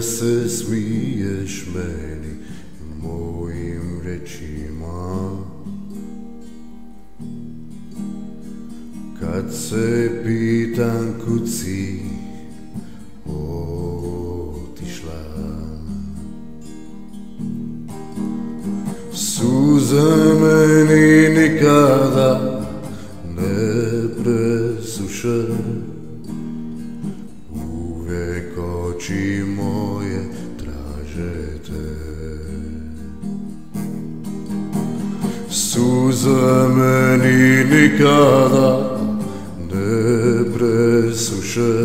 da se smiješ meni mojim rečima. Kad se pitam kud si otišla, suze meni nikada ne presuše, uvijek oči moje traže te. Suze meni nikada ne presuše,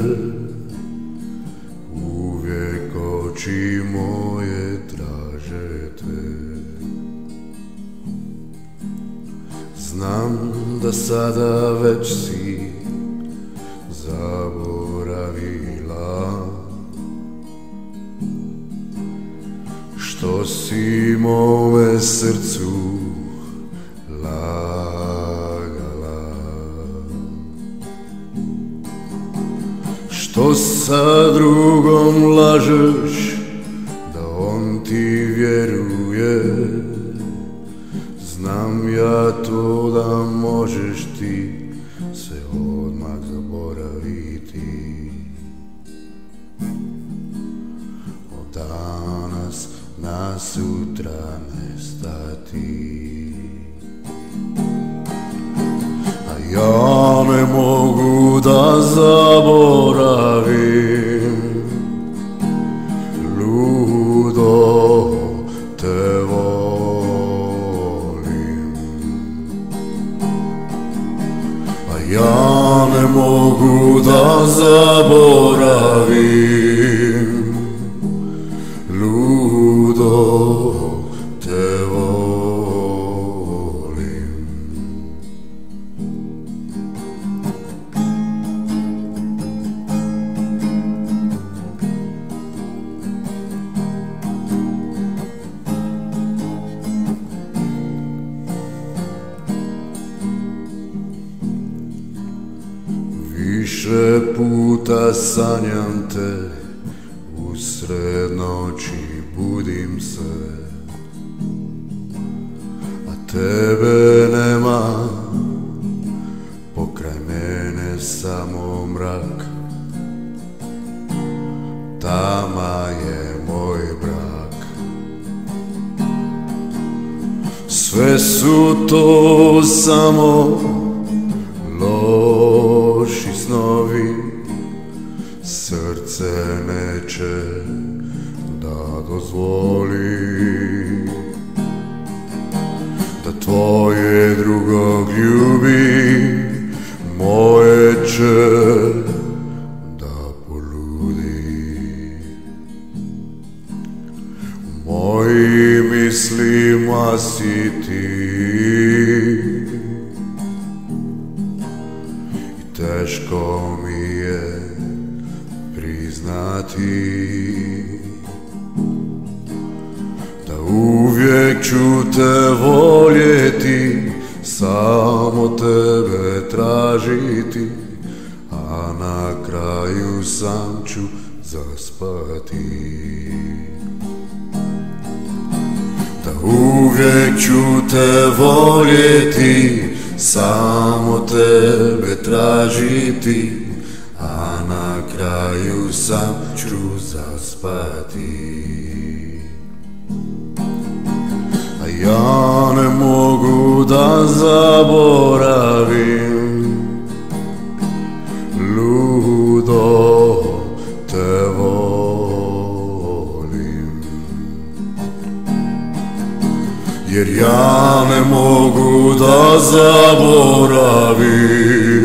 uvijek oči moje traže te. Znam da sada već si zaboravila što si mome srcu lagala, što sa drugom lažeš da on ti vjeruje. Znam ja to da možeš ti sve odmah zaboraviti, od danas na sutra nestati. A ja ne mogu da zaboravim, ludo te volim. A ja ne mogu da zaboravim, ludo te volim. Više puta sanjam te, usred noći budim se, a tebe nema, pokraj mene samo mrak. Tama je moj brak. Sve su to samo loši snovi, srce neće da dozvoli da tvoje drugog ljubi, moje će da poludi. U mojim mislima si ti, teško mi je priznati da uvijek ću te voljeti, samo tebe tražiti, a na kraju sam ću zaspati. Da uvijek ću te voljeti, samo tebe tražiti, a na kraju sam ću zaspati. A ja ne mogu da zaboravim, ludo te volim. Jer ja ne mogu da zaboravim,